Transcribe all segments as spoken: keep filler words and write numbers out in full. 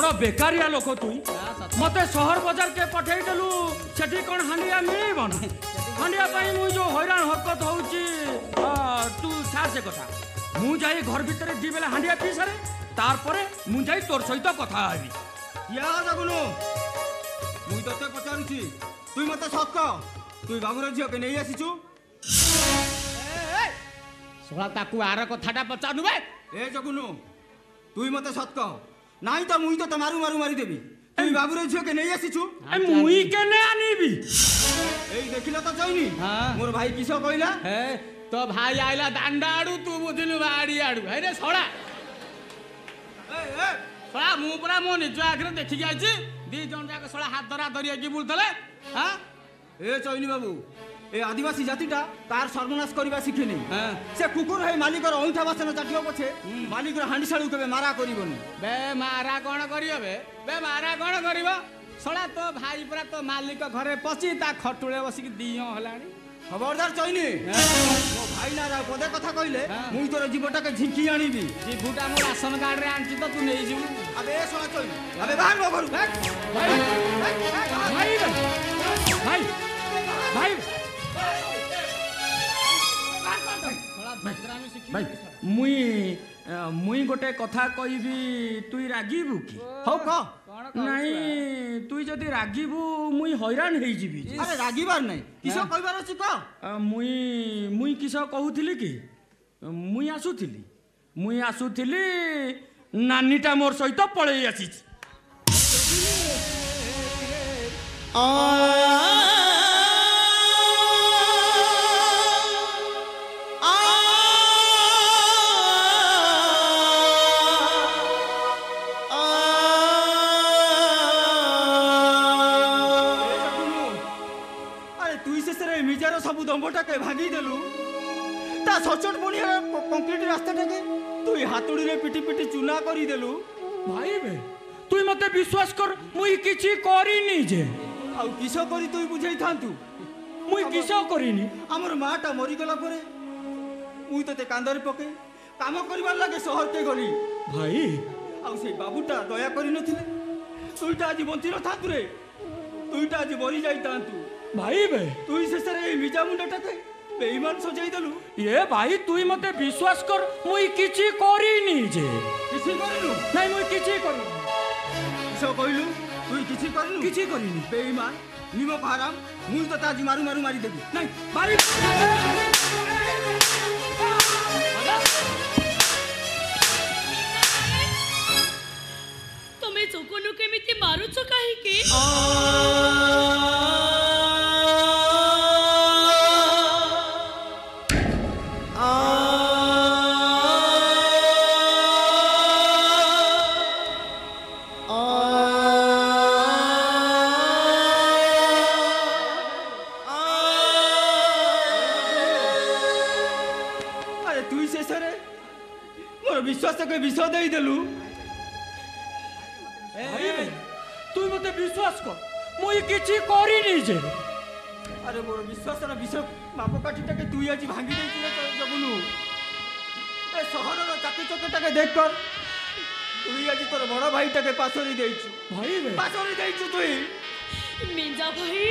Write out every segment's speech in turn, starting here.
बड़ बेकारिया लोक तुई मते शहर बाजार के पठेई देलु सेठी कोन हांडिया मिलिबो ना हांडिया पाई मु जो हैरान हरकत होउची तू छाड़ से कथा मु जाई घर भीतर दी बेला हांडिया पी सारे तार परे मु जाई तोर सहित कथा आबी या जगुनु मु तते पचारुची तुई मते सत क तुई बाबूर झियो के नै आसीचु सोला ताकू आर कथाटा पचारनु बे ए जगुनु तुई मते सत क नाही त मुई तो मारू मारू मारी देबी तुई बाबूर झियो के नै आसीचु ए मुई के नै आनीबी एई देखिला तो जाइनी मोर भाई किसो कइला हे तो भाई आइला दांडा आडू तू बुझिलु बाड़ी आडू हे रे सोडा ए ए सोडा मु पुरा मो निज आखरे देखि गाइछि दी जन जाक सोडा हाथ धरा धरिया की बुलतले हां ए चैनी बाबू ए आदिवासी जातिटा तार सर्वनाश करबा सिखिनी से कुकुर है मालिकर औंठा बासन चाटियो पछे मालिकर हांडी साळू केबे मारा करिवनी बे मारा कोन करियो बे बे मारा कोन करिवो सोडा तो भाई पुरा तो मालिक घरे पची ता खटुळे बसी दियो हलानी खबरदार चैनी मो भाई ना रा पदे कथा कइले मुई तोर जीवटा के झिंकी आनीबी जीवटा मो राशन कार्ड रे आंची तो तू नेई जिवु अबे सोना चैनी अबे बाहर नो करू भाई भाई भाई भाई भाई मुई मुई गोटे कथा कहबी तुई रागीबू कि हो क नहीं तुई जदी रागीबू मुई हैरान हेई जिबी अरे रागीबार नहीं किसो कहबार अछि क मुई मुई किसो कहूथिली कि मुई आसुथिली मुई आसुथिली नानीटा मोर सहित पळेई आसी आ सबु दंबटा के भागी देलु ता सचट बनिया कंक्रीट रास्ता टाके तुई हातुड़ी रे पिटी पिटी चुना करी देलु भाई बे तुई मते विश्वास कर मुई किछि करिनी जे आ किसो करी तुई बुझाई थांतु मुई किसो करिनी हमर माटा मरि गला परे मुई तते कांदर पके काम करबार लागे शहर के गली भाई आ से बाबूटा दया करी नथिले तुईटा आज बंची न थातु रे तुईटा आज मरि जाई थांतु भाई बे तुई से सरे मिजा मुंडाटा के बेईमान सजाई देलु ये भाई तुई मते विश्वास कर मुई किछि करिनी जे किछि करिनु नहीं मुई किछि करिनी सो कइलु तुई किछि करिनु किछि करिनी बेईमान निमो हराम मुई तो ताजी मारू मारू मारी देबी नहीं भाई तमे चोकोनु केमिति मारुछो काहे के विश्वास के विष दे देलु तू मते विश्वास कर मुई किछि करिनी जे अरे मोर विश्वास रा विष माप काठीटा के तू आज भांगी दे रे जबुनु ए शहर रो चाकी चकेटा के देख कर तू आज तोर बड़ भाईटा के पासरी देइछु भाई बे पासरी देइछु तू मिंजा भाई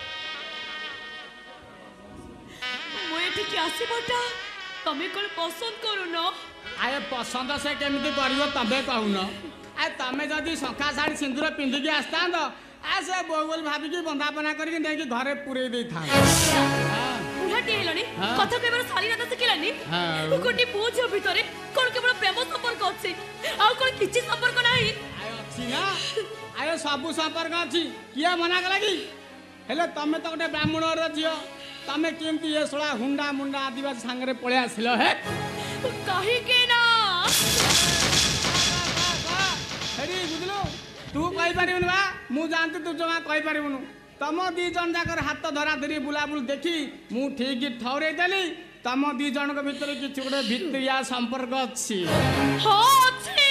मोए ठीक आसी बटा तमे कोन पसंद करू न आए पसंद से केमिति करियो तबे कहून आ तमे जदी संखा साड़ी सिंदूर पिंधि के आस्ता तो आ से बोल भाभी की बंदापना करके देकी घरे पुरे दे था बुढ़ाटी हेलनी कथा केबर सारी रात सिखिलानी कोटी बोझ भितरे कोन केवल प्रेम संपर्क अछि आ कोन किछि संपर्क नाही आय अछि ना आय सब संपर्क अछि किया मना कलागी हेले तमे तो गोटे ब्राह्मण र जियो तमे केमति ये सोळा हुंडा मुंडा आदिवासी सांगरे पळे आसिलो हे काहे के ना हेरी बुझलो तू कहि परिबनु बा मु जानते तू जमा कहि परिबनु तम दी जन जाकर हाथ धरा धरी बुलाबुल देखी मु ठीक ठौरे देली तम दी जन के भीतर कि गोटे भित्रिया संपर्क अछि हां अछि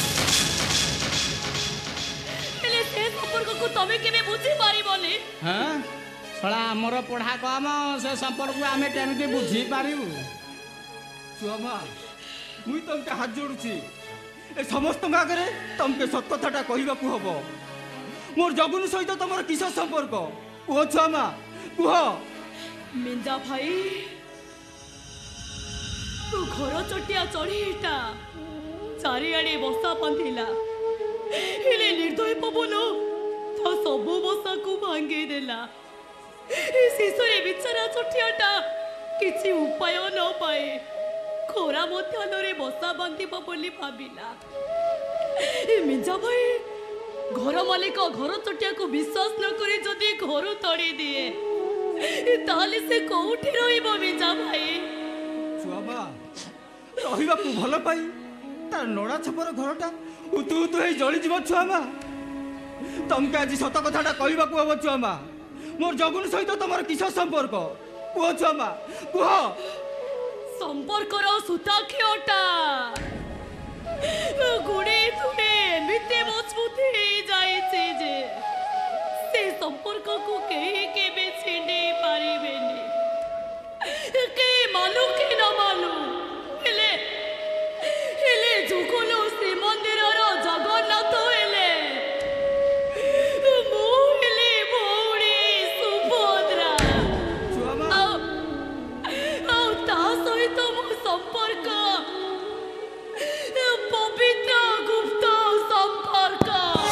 हेले से संपर्क को तमे केबे बुझी पारिबोनी हां छड़ा हमर पढ़ा कम से संपर्क को आमे केमिति बुझी पारिबु सुमा मुई तुमके हाथ जोड़ुची ए समस्त आगे तुमके सत कथाटा कहवाक हम मोर जगुन सहित तुम किस संपर्क कह छुआ मा कह मिंजा भाई तू घर चटिया चढ़ीटा चारिआड़े बसा बांधिला हेले निर्दय पवन तो सबु बसा को भांगी देला शेषे बिचारा चटियाटा किसी उपाय न पाए खोरा मध्याह्न बसा बांधिब बोली भाविला मिंजा भाई घर मालिक घर चटिया को विश्वास न करी जदि घर तड़ी दिए ताले से कोठी रहिबो मिंजा भाई छुआबा रहिबाकू भल पाई तार नड़ा छपर घरटा उतु उतु हे जली जीव छुआमा तुमके आज सत कथाटा कहवाक हम छुआमा मोर जगुन सहित तुम किस संपर्क कह छुआमा कह संपर्कर सूताक्षटा गुड़े थुड़े एमती मजबूत जाइए जे से संपर्क को कहीं केबे छिंडे पारिबेनी के मालू के न मालू हेले हेले जुगुलो श्रीमंदिर जगन्नाथ हेले मु हेले भौणी सुभद्रा ता सहित मो संपर्क पवित्र गुप्त संपर्क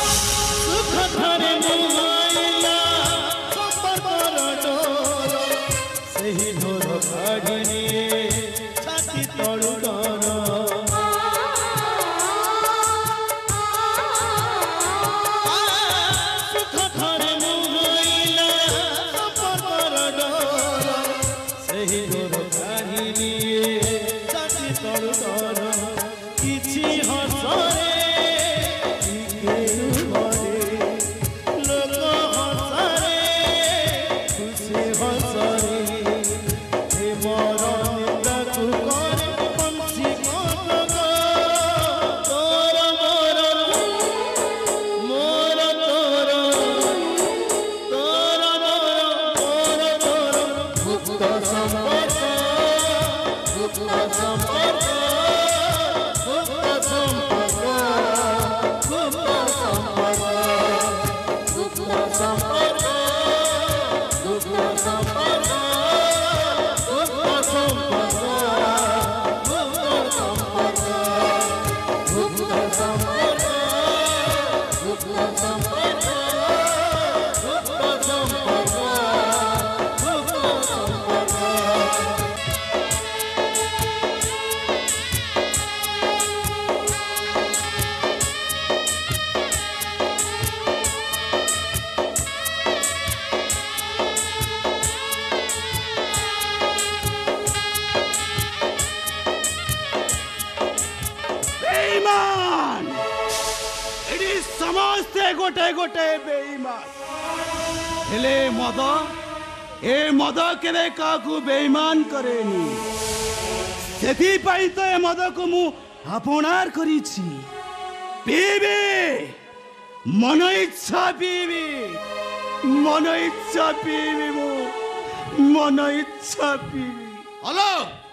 समस्ते गोटे गोटे बेईमान हेले मद ए मद केवे काकू बेईमान करेनी सेथि पाई तो ए मद को मु अपनार करिछि पीबी मन इच्छा पीबी मन इच्छा पीबी मु मन इच्छा पीबी हेलो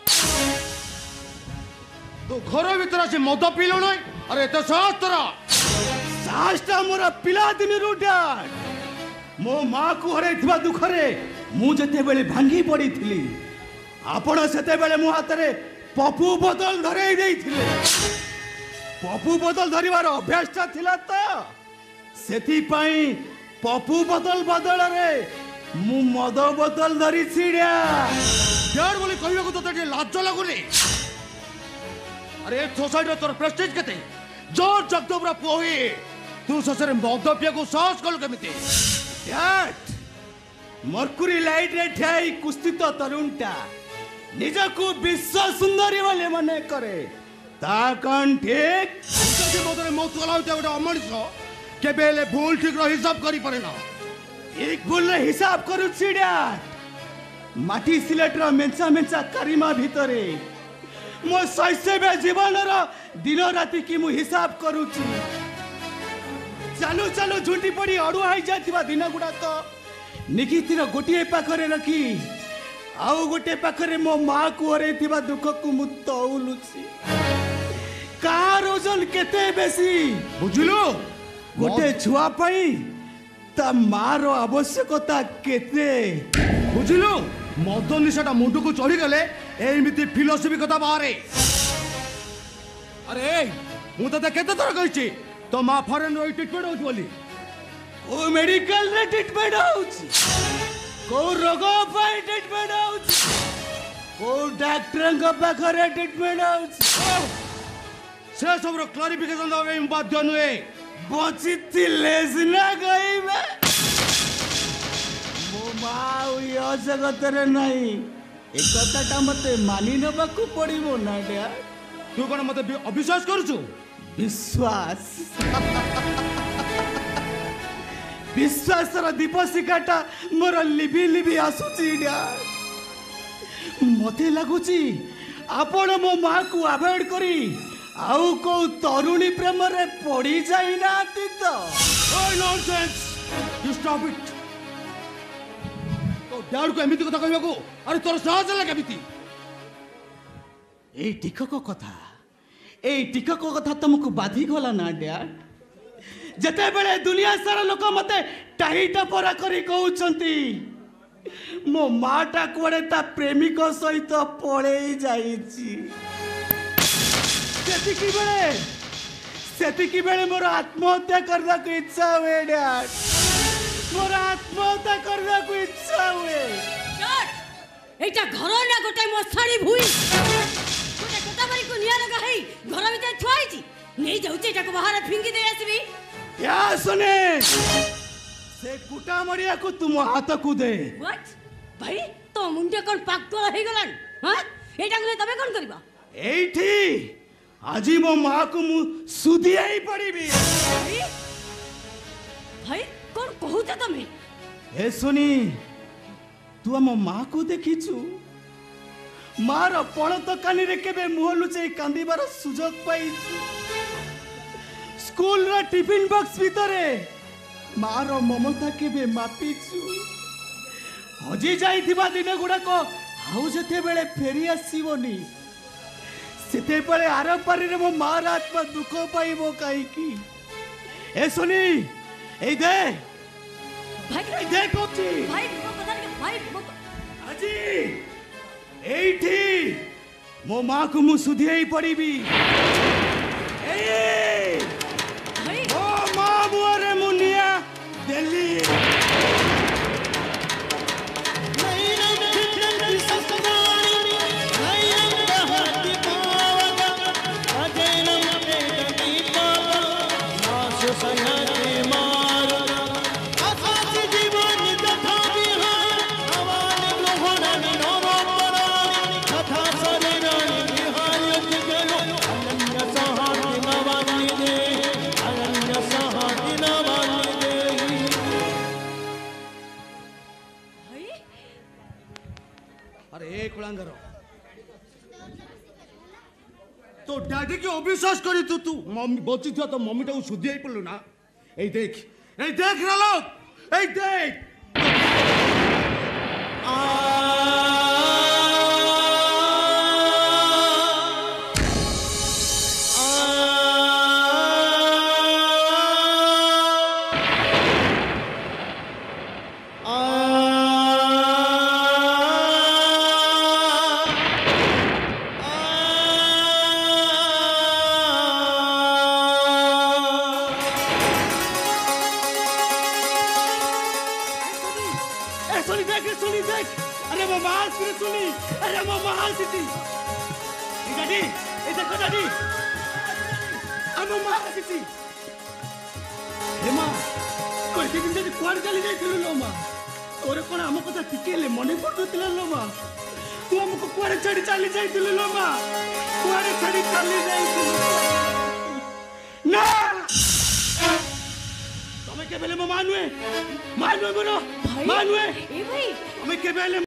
तो घर भीतर से मद पीलो नहीं अरे तो साहस तोरा साहसटा मोर पिला दिन रुडाट मो माँ को हरैथिबा दुखरे मु जते बेले भांगी पड़ी थिली आपण सेते बेले मो हातरे पपु बोतल धरई देइथिले पपु बोतल धरिवार अभ्यासटा थिला त सेथि पई पपु बोतल बदल रे मु मद बोतल धरि छिड्या डेढ़ बोली कहबा को तो लाज लागुनी अरे सोसाइटी तोर प्रेस्टीज केते जोर जगदबरा पोही तू ससरे मद पिया को साहस कल केमिते ड्याट मरकुरी लाइट रे ठाई कुस्ती तो तरुणटा निजको विश्व सुंदरी वाले मने करे ता कन ठीक से मदरे मौत गलाउते गोटे अमनिस केबेले भूल ठीक रो हिसाब करी परे ना एक भूल रे हिसाब करू छिड्याट माटी सिलेट रो मेंचा मेंचा करीमा भितरे मो शैशव जीवन रो दिन राति की मु हिसाब करूची चालू चालू झुंटी पड़ी अड़ुआ हो जाथिबा दिन गुडा तो निकितिर गोटे पाखरे रखी आउ गोटे पाखरे मो माँ को हरैथिबा दुख को मु तौलुची कार थाउजेंड केते बेसी बुझिलु गोटे छुआ पाई ता मार आवश्यकता केते बुझिलु मद निशाटा मुंड को चढ़ी गले एमिति फिलोसफी कथा बाहरे अरे मु तते केते थर कहिछि तो मा फॉरेन रो ट्रीटमेंट होछ बोली ओ मेडिकल रे ट्रीटमेंट होउछि को रोग पाई ट्रीटमेंट होउछि को डॉक्टर का पाखरे ट्रीटमेंट होउछि से सब रो क्लैरिफिकेशन दबे बाध्य नुए बचिति लेजना गईबे मो माउ यो जगत रे नहीं एक कथाटा मते मानि नबाकू पड़िबो ना डा तू कोन मते अविश्वास करछु विश्वास विश्वास रो दीप शिखाटा मोर लिबि लिबि आसुची डा मते लागुची आपण मो मां को अवॉइड करी आउ को तरुणी प्रेम रे पड़ी जाई ना तो ओए नॉनसेंस यू स्टॉप इट तो डैड को एमिति कथा कहबा को अरे तोर साहस लगे बिती ए टिकक कथा ए टिकक कथा तुमको बाधी गला ना डैड जते बेले दुनिया सारा लोक मते टाइटा परा करी कहउचंती मो माटा कोड़े ता प्रेमिक सहित पड़े जाईची सेतिकी बेले सेतिकी बेले मोर आत्महत्या करदा को इच्छा हुए डैड मोर आत्महत्या करदा को इच्छा हुए डैड एटा घर ना गोटे मछाड़ी भुई गोटे कोता बारी को निया लगा है घर भीतर थुआई छी नहीं जाउची एटा को बाहर फिंगी दे आसीबी या सुने से कुटा मरिया को तुम हाथ को दे व्हाट भाई तो मुंडे कोन पागल हे गलन हां एटा को तबे कोन करबा एठी आजी मो मां को मु सुदिया ही पड़ीबी भाई भाई कोन कहूते तमे ए सुनी तू हम मां को देखिछु मार पळत कानी रे केबे मुह लुचै कांदीबार सुजोग पाइछु स्कूल रा टिफिन बॉक्स भीतरे मार ममता केबे मापिछु हजी जाइथिबा दिन गुडा को हाउ जते बेले फेरी आसीबोनी सेते बेले आर पारी रे मो मार आत्मा दुख पाइबो काई की ए सुनी ए दे भाई ए दे कोची भाई मो पता नहीं भाई मो आजी एठी मो मां को मु सुधियै पड़ीबी ए भाई ओ मां मोरे मुनिया दिल्ली कुलांगर तो डैडी के अविश्वास करी तू तू मम्मी बची था तो मम्मी टाको सुधी आई पड़लु ना ए देख ए देख रालोक ए देख मन पड़ुला लो माँ तू हमको कुआरे छड़ी चली जाइथिलु लो माँ कुआरे छड़ी चली जाइथिलु ना तमे के बेले मानुए मानुए मोरो मानुए ए भाई तमे के बेले